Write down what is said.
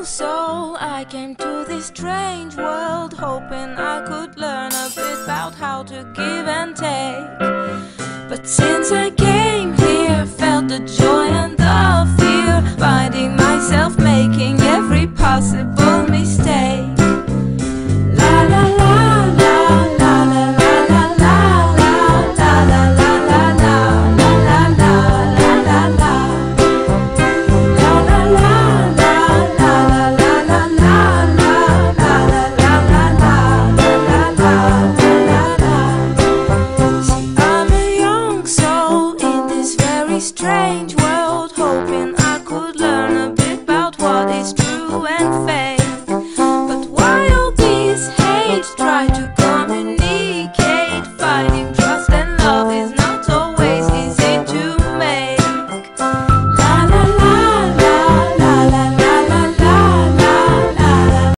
So I came to this strange world, hoping I could learn a bit about how to give and take. But since I came here, felt the joy and the fear, finding myself making every possible mistake. La la la la la la la la la la la la la la la la la la la. Strange world, hoping I could learn a bit about what is true and fake. But why all these hate try to come in